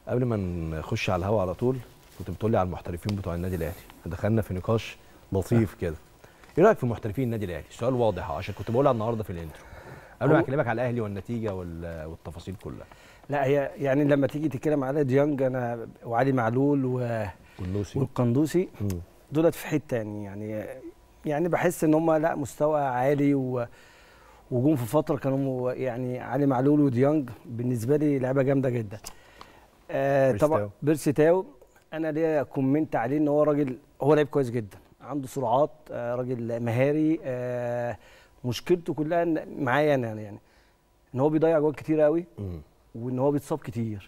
قبل ما نخش على الهوا على طول كنت بتقولي على المحترفين بتوع النادي الاهلي، دخلنا في نقاش لطيف كده. ايه رايك في محترفين النادي الاهلي؟ السؤال واضح عشان كنت بقولها النهارده في الانترو قبل ما اكلمك على الاهلي والنتيجه والتفاصيل كلها. لا هي يعني لما تيجي تتكلم على ديانج انا وعلي معلول والقندوسي دولت في حته يعني بحس ان هم لا مستوى عالي وجم في فتره كانوا يعني علي معلول وديانج بالنسبه لي لعبه جامده جدا. طبعا بيرسي تاو انا ليا كومنت عليه ان هو راجل، هو لعيب كويس جدا، عنده سرعات، راجل مهاري. مشكلته كلها معايا انا يعني ان هو بيضيع جوال كتير قوي وان هو بيتصاب كتير.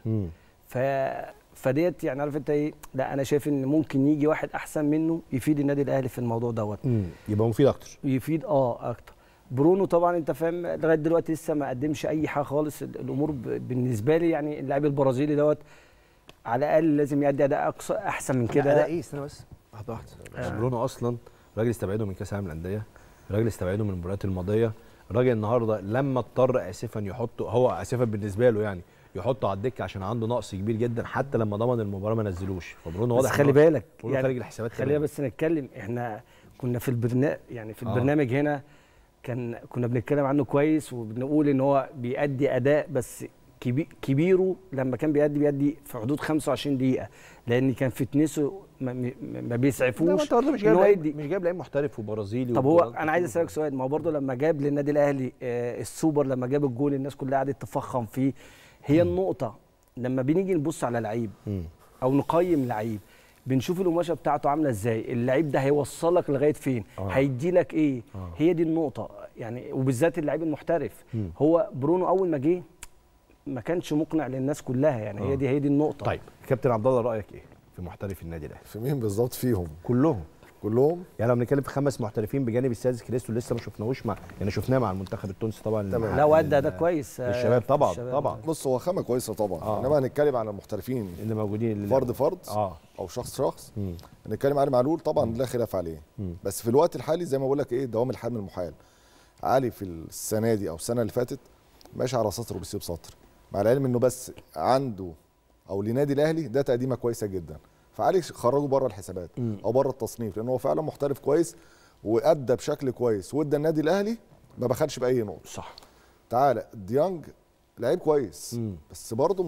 فديت يعني عارف انت ايه، لا انا شايف ان ممكن يجي واحد احسن منه يفيد النادي الاهلي في الموضوع دوت. يبقى مفيد اكتر، يفيد اكتر. برونو طبعا انت فاهم لغايه دلوقتي لسه ما قدمش اي حاجه خالص. الامور بالنسبه لي يعني اللاعب البرازيلي دوت على الاقل لازم يأدي اداء اقصى احسن من كده. اداء ايه؟ استنى بس واحده. برونو اصلا راجل استبعده من كاس العالم للانديه، راجل استبعده من المباريات الماضيه، راجل النهارده لما اضطر اسفا يحطه، هو اسفا بالنسبه له يعني يحطه على الدكه عشان عنده نقص كبير جدا، حتى لما ضمن المباراه ما نزلوش. فبرونو واضح، بس خلي بالك يعني خارج الحسابات. خلينا بس نتكلم، احنا كنا في البرنامج يعني في البرنامج هنا كنا بنتكلم عنه كويس وبنقول ان هو بيأدي اداء، بس كبيره لما كان بيأدي في حدود 25 دقيقه، لان كان فتنسه ما بيسعفوش. لا مش جايب لعيب محترف وبرازيلي. طب هو انا عايز اسالك سؤال، ما هو برضه لما جاب للنادي الاهلي السوبر، لما جاب الجول الناس كلها قعدت تفخم فيه. هي النقطه لما بنيجي نبص على لعيب او نقيم لعيب، بنشوف القماشه بتاعته عامله ازاي، اللعيب ده هيوصلك لغايه فين، هيدي لك ايه. هي دي النقطه يعني، وبالذات اللعيب المحترف. هو برونو اول ما جه ما كانش مقنع للناس كلها يعني. هي دي النقطه. طيب كابتن عبد الله، رايك ايه في محترف النادي الاهلي؟ في مين بالظبط فيهم؟ كلهم يعني لو بنتكلم في 5 محترفين بجانب السادس كريستو اللي لسه ما شفناهوش يعني شفناه مع المنتخب التونسي طبعا. لا وادى ده كويس الشباب طبعا. بص هو خامه كويسه طبعا. انما هنتكلم على المحترفين اللي موجودين فرد او شخص. هنتكلم علي معلول طبعا لا خلاف عليه. بس في الوقت الحالي زي ما بقول لك ايه، دوام الحال من المحال. علي في السنه دي او السنه اللي فاتت ماشي على سطر وبيسيب سطر، مع العلم انه بس عنده او لنادي الاهلي ده تقديمه كويسه جدا، فعلي خرجه بره الحسابات او بره التصنيف، لان هو فعلا محترف كويس وادى بشكل كويس وادى النادي الاهلي ما بخلش باي نقطه. صح. تعالى ديانج لعيب كويس بس برضه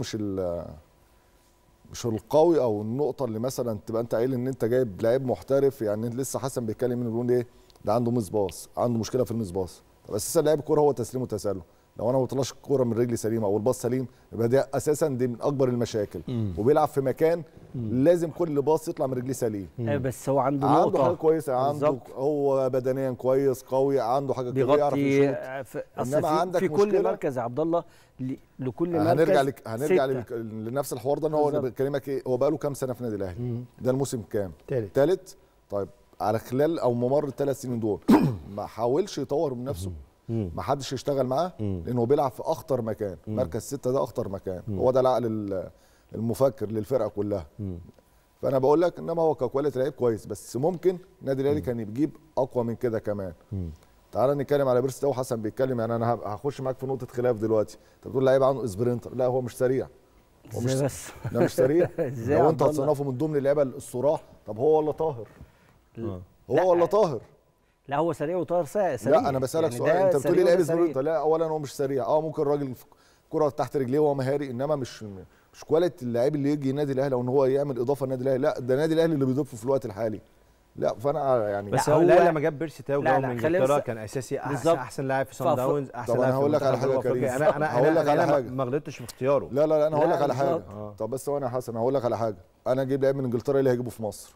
مش القوي او النقطه اللي مثلا تبقى انت قايل ان انت جايب لعيب محترف. يعني لسه حسن بيتكلم انه بيقول ايه ده عنده مصباص، عنده مشكله في المصباص. طب اساسا لعيب الكوره هو تسليم وتسلل، لو انا ما طلعش الكوره من رجلي سليمه او الباص سليم يبقى دي اساسا دي من اكبر المشاكل. وبيلعب في مكان لازم كل باص يطلع من رجليه سليم. بس هو عنده نقطه، عنده حاجه كويسه، عنده هو بدنيا كويس قوي، عنده حاجه كويسه يعرف يشوط. انما عندك في كل مركز يا عبد الله، لكل مركز هنرجع لنفس الحوار ده. ان هو بكلمك ايه، هو بقى له كام سنه في النادي الاهلي؟ ده الموسم كام؟ ثالث. طيب على خلال او ممر ال3 سنين دول ما حاولش يطور من نفسه، ما حدش يشتغل معاه، لانه بيلعب في اخطر مكان. مركز 6 ده اخطر مكان، هو ده العقل المفكر للفرقه كلها. فانا بقول لك انما هو ككواليتي لعيب كويس، بس ممكن النادي الاهلي كان يجيب اقوى من كده كمان. تعال نتكلم على بيرسي تاو. حسن بيتكلم يعني انا هخش معاك في نقطه خلاف دلوقتي. انت بتقول لعيب عنده سبرينتر، لا هو مش سريع. هو مش بس لا مش سريع. لو انت هتصنفه من ضمن اللعيبه الصراح، طب هو ولا طاهر؟ هو ولا طاهر؟ لا هو سريع وطاهر سريع. لا انا بسالك يعني سؤال، انت بتقول لي لعيب سبرينتر. لا اولا هو مش سريع. ممكن الراجل كره تحت رجليه وهو مهاري، انما مش كواليتي اللاعب اللي يجي النادي الاهلي او ان هو يعمل اضافه النادي الاهلي. لا ده النادي الاهلي اللي بيضيفه في الوقت الحالي. لا فانا يعني بس هو لما جاب بيرسي تاو جاي من انجلترا كان اساسي احسن لاعب في صن داونز، احسن لاعب. طب انا هقول لك على حاجه يا كريم، انا هقول لك على حاجه ما غلطتش في اختياره. لا انا هقول لك على حاجه. طب بس انا حسن هقول لك على حاجه، انا اجيب لاعب من انجلترا اللي هيجيبه في مصر.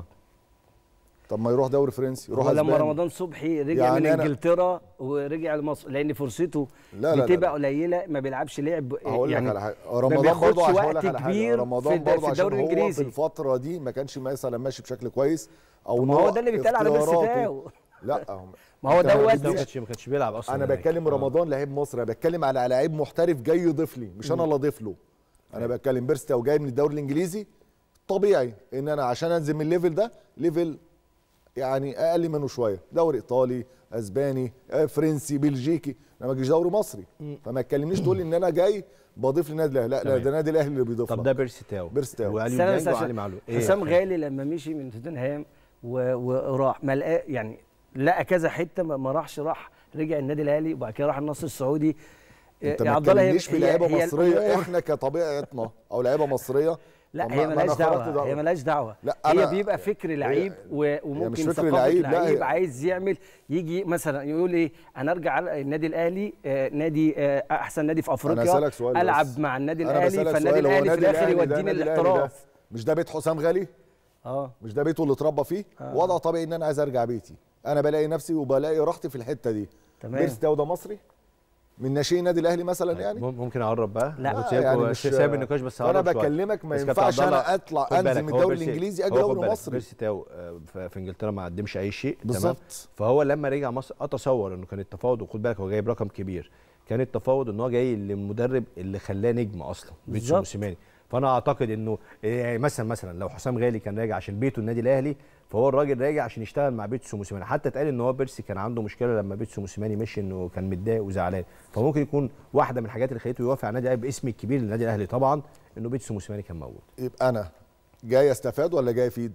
طب ما يروح دوري فرنسي، يروح لما رمضان صبحي رجع يعني من انجلترا ورجع لمصر، لان فرصته بتبقى قليله، ما بيلعبش لعب. هقول يعني لك على حاجه، رمضان برضه عشان هقول لك على حاجه، رمضان برضه عشان هو في الفتره دي ما كانش مثلا ماشي بشكل كويس، او ما هو ده اللي بيتقال على بيرسي تاو. لا ما هو ده ما كانش بيلعب اصلا. انا بتكلم رمضان لعيب مصر، انا بتكلم على لعيب محترف جاي يضيف لي، مش انا اللي اضيف له. انا بتكلم بيرسي تاو جاي من الدوري الانجليزي، طبيعي ان انا عشان انزل من الليفل ده ليفل يعني اقل منه شويه، دوري ايطالي، اسباني، فرنسي، بلجيكي، انا ما اجيش دوري مصري. فما تكلمنيش تقول لي ان انا جاي بضيف للنادي الاهلي، لا ده النادي الاهلي اللي بيضيف. طب ده بيرسي تاو وعلي ديانج وعلي معلول. حسام غالي لما مشي من توتنهام وراح ما لقى يعني لقى كذا حته ما راحش، راح رجع النادي الاهلي وبعد كده راح النصر السعودي. انت ما تكلمنيش في لعيبه مصريه، احنا كطبيعتنا او لعيبه مصريه. لا هي مالهاش دعوه، هي مالهاش دعوه. هي بيبقى فكر لعيب وممكن ثقافه لعيب عايز يعمل، يجي مثلا يقول ايه انا ارجع النادي الاهلي نادي احسن نادي في افريقيا، العب مع النادي الاهلي، فالنادي الاهلي في الاخر يوديني الاحتراف. مش ده بيت حسام غالي؟ مش ده بيته اللي اتربى فيه؟ وضع طبيعي ان انا عايز ارجع بيتي، انا بلاقي نفسي وبلاقي راحتي في الحته دي. بيرسي تاو ده مصري من ناشئين النادي الاهلي مثلا يعني. ممكن اقرب بقى؟ لا يعني مش سايب النقاش بس هقرب شويه. انا بكلمك ما ينفعش انا اطلع انزل من الدوري الانجليزي اجي دوري مصري. بيرسي تاو في انجلترا ما قدمش اي شيء بالظبط. فهو لما رجع مصر اتصور انه كان التفاوض، وخد بالك هو جايب رقم كبير، كان التفاوض ان هو جاي للمدرب اللي خلاه نجم اصلا بيتسو موسيماني. فانا اعتقد انه يعني مثلا لو حسام غالي كان راجع عشان بيته النادي الاهلي، فهو الراجل راجع عشان يشتغل مع بيتسو موسيماني. حتى اتقال ان هو بيرسي كان عنده مشكله لما بيتسو موسيماني مشي، انه كان متضايق وزعلان. فممكن يكون واحده من الحاجات اللي خليته يوافق على النادي الاهلي باسم الكبير للنادي الاهلي طبعا انه بيتسو موسيماني كان موجود. يبقى انا جاي استفاد ولا جاي افيد؟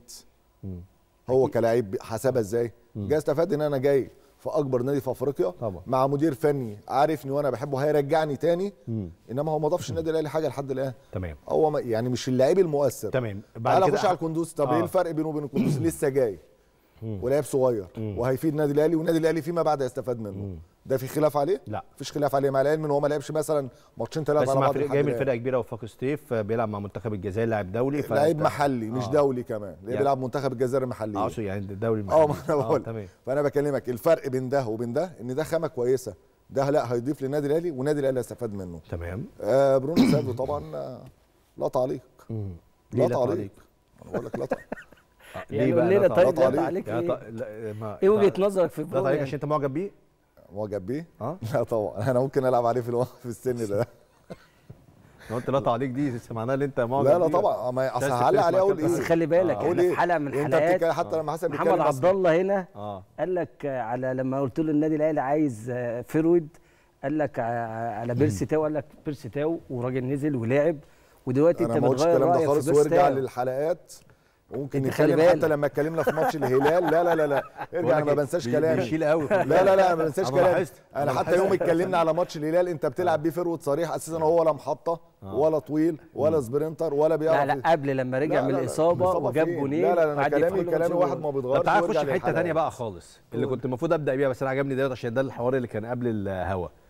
هو كلاعب حسبها ازاي؟ جاي استفاد ان انا جاي في اكبر نادي في افريقيا طبعا. مع مدير فني عارفني وانا بحبه هيرجعني تاني. انما هو ما ضافش النادي الاهلي حاجه لحد الان. تمام. هو يعني مش اللاعب المؤثر. تمام. بعد كده اخش على القندوسي. طب ايه الفرق بينه وبين القندوسي؟ لسه جاي ولاعب صغير وهيفيد النادي الاهلي، والنادي الاهلي فيما بعد يستفاد منه. ده في خلاف عليه؟ لا مفيش خلاف عليه، مع العلم ان هو ما لعبش مثلا ماتشين ثلاثه على بعض. جاي من فرقه كبيره وفاق سطيف، بيلعب مع منتخب الجزائر، لاعب دولي، لاعب محلي مش دولي كمان، يعني بيلعب منتخب الجزائر المحلي. اقصد يعني الدولي المحلي. ما انا بقول. فانا بكلمك الفرق بين ده وبين ده ان ده خامه كويسه، ده لا هيضيف للنادي الاهلي والنادي الاهلي هيستفاد منه. تمام. برونو سافيو طبعا لا تعليق. لا تعليق. انا بقول لك لا تعليق. ليه بقى طيب لا تعليق؟ ايه وجهه نظرك في برونو؟ لا تعليق عشان انت معجب بيه؟ معجب بيه؟ لا طبعا انا ممكن العب عليه في السن ده. لو انت لا تعليق دي معناها ان انت معجب بيه. لا طبعا ما اصل هعلق عليه اقول ايه؟ بس خلي بالك احنا في حلقه من الحلقات حتى لما حسن محمد عبد الله هنا قال لك على لما قلت له النادي الاهلي عايز فيرود، قال لك على بيرسي تاو، قال لك بيرسي تاو وراجل نزل ولعب، ودلوقتي انت بتغير رايك في بيرسي تاو. وارجع للحلقات وممكن نتكلم حتى لما اتكلمنا في ماتش الهلال. لا ارجع، انا ما بنساش كلامي. بيشيل قوي. لا انا ما بنساش كلامي. انا حتى يوم اتكلمنا على ماتش الهلال انت بتلعب بيه فيرود صريح اساسا، هو ولا محطه ولا طويل ولا سبرنتر ولا بيعرف. لا قبل لما رجع من الاصابه وجاب جونين. لا انا كلامي واحد ما بيتغيرش. تعال نخش في حته ثانيه بقى خالص اللي كنت المفروض ابدا بيها، بس انا عجبني دلوقتي عشان ده الحوار اللي كان قبل الهوا.